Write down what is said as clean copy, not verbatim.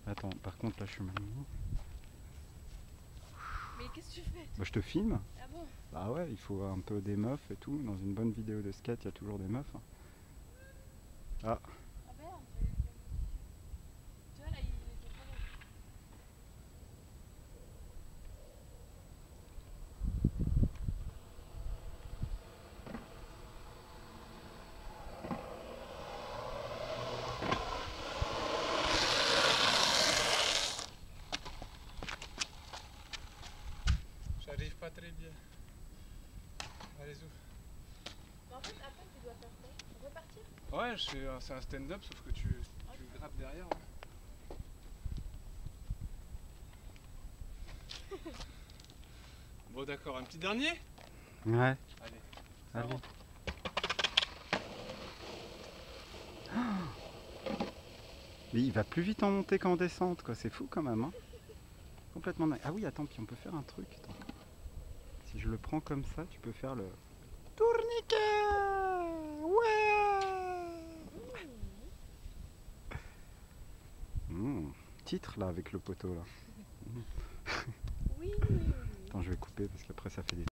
Attends, par contre là je suis mal. Mais qu'est-ce que tu fais? Bah je te filme. Ah bon? Bah ouais, il faut un peu des meufs et tout. Dans une bonne vidéo de skate, il y a toujours des meufs. Ah, Ah merde, j'avais bien modifié. Tu vois là, il était pas long. J'arrive pas très bien. Allez-y. Mais en fait, après, tu dois faire quoi? Repartir? Ouais, c'est un stand-up, sauf que tu grappes derrière. Ouais. Bon, d'accord, un petit dernier? ouais, Allez, ça allez. rentre. Mais il va plus vite en montée qu'en descente, quoi. C'est fou quand même, hein. Complètement dingue. Ah oui, attends, puis on peut faire un truc. Attends. Si je le prends comme ça, tu peux faire le tourniquet. Ouais. Titre là avec le poteau là. Oui. Attends, je vais couper parce qu'après ça fait des